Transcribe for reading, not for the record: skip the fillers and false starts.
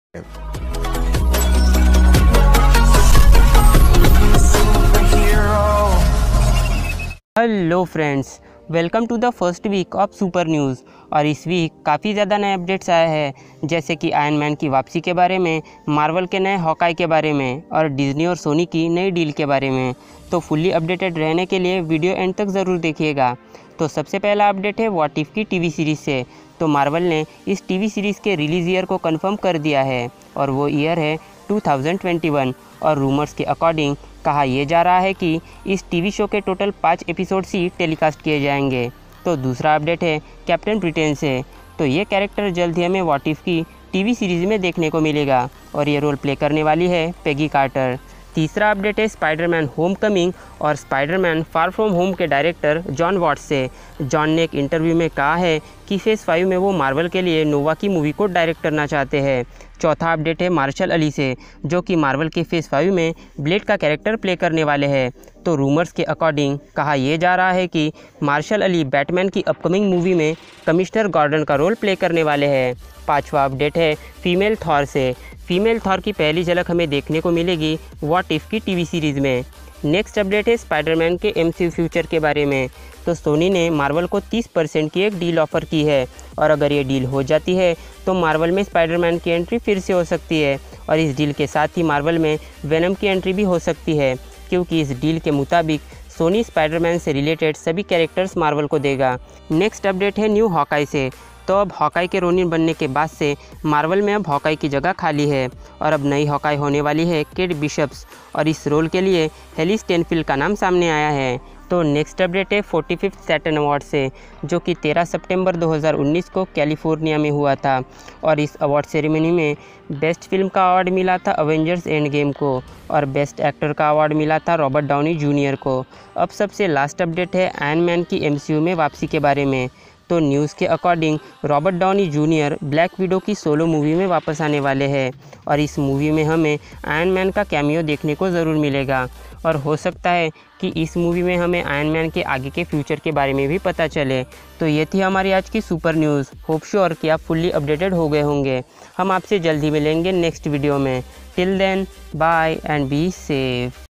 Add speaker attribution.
Speaker 1: Hello friends, welcome to the first week of super news. और इस week काफ़ी ज़्यादा नए अपडेट्स आए हैं, जैसे कि आयरन मैन की वापसी के बारे में, मार्वल के नए हॉकाई के बारे में और डिज्नी और सोनी की नई डील के बारे में। तो फुल्ली अपडेटेड रहने के लिए वीडियो एंड तक ज़रूर देखिएगा। तो सबसे पहला अपडेट है व्हाट इफ की टीवी सीरीज़ से। तो मार्वल ने इस टीवी सीरीज़ के रिलीज़ ईयर को कंफर्म कर दिया है और वो ईयर है 2021। और रूमर्स के अकॉर्डिंग कहा यह जा रहा है कि इस टीवी शो के टोटल 5 एपिसोड्स ही टेलीकास्ट किए जाएंगे। तो दूसरा अपडेट है कैप्टन ब्रिटेन से। तो ये कैरेक्टर जल्द ही हमें व्हाट इफ की टीवी सीरीज़ में देखने को मिलेगा और ये रोल प्ले करने वाली है पेगी कार्टर। तीसरा अपडेट है स्पाइडरमैन होमकमिंग और स्पाइडरमैन फार फ्रॉम होम के डायरेक्टर जॉन वॉट्स से। जॉन ने एक इंटरव्यू में कहा है कि फेज़ 5 में वो मार्वल के लिए नोवा की मूवी को डायरेक्ट करना चाहते हैं। चौथा अपडेट है मार्शल अली से, जो कि मार्वल के फेज़ 5 में ब्लेड का कैरेक्टर प्ले करने वाले हैं। तो रूमर्स के अकॉर्डिंग कहा यह जा रहा है कि मार्शल अली बैटमैन की अपकमिंग मूवी में कमिश्नर गॉर्डन का रोल प्ले करने वाले हैं। पांचवा अपडेट है फीमेल थॉर से। फीमेल थॉर की पहली झलक हमें देखने को मिलेगी व्हाट इफ की टीवी सीरीज़ में। नेक्स्ट अपडेट है स्पाइडरमैन के MCU फ्यूचर के बारे में। तो सोनी ने मार्वल को 30% की एक डील ऑफ़र की है और अगर ये डील हो जाती है तो मार्वल में स्पाइडरमैन की एंट्री फिर से हो सकती है और इस डील के साथ ही मार्वल में वेनम की एंट्री भी हो सकती है, क्योंकि इस डील के मुताबिक सोनी स्पाइडरमैन से रिलेटेड सभी कैरेक्टर्स मार्वल को देगा। नेक्स्ट अपडेट है न्यू हॉकाई से। तो अब हॉकाई के रोनिन बनने के बाद से मार्वल में अब हॉकाई की जगह खाली है और अब नई हॉकाई होने वाली है केट बिशप्स और इस रोल के लिए हेली स्टेनफील्ड का नाम सामने आया है। तो नेक्स्ट अपडेट है 45th सैटर्न अवार्ड से, जो कि 13 सितंबर 2019 को कैलिफोर्निया में हुआ था और इस अवार्ड सेरेमनी में बेस्ट फिल्म का अवार्ड मिला था अवेंजर्स एंड गेम को और बेस्ट एक्टर का अवार्ड मिला था रॉबर्ट डाउनी जूनियर को। अब सबसे लास्ट अपडेट है आयरन मैन की MCU में वापसी के बारे में। तो न्यूज़ के according Robert Downey Junior Black Widow की सोलो मूवी में वापस आने वाले हैं और इस मूवी में हमें आयरन मैन का कैमियो देखने को ज़रूर मिलेगा और हो सकता है कि इस मूवी में हमें आयरन मैन के आगे के फ्यूचर के बारे में भी पता चले। तो ये थी हमारी आज की सुपर न्यूज़। होप श्योर कि आप फुल्ली अपडेटेड हो गए होंगे। हम आपसे जल्दी मिलेंगे नेक्स्ट वीडियो में। Till then bye and be safe.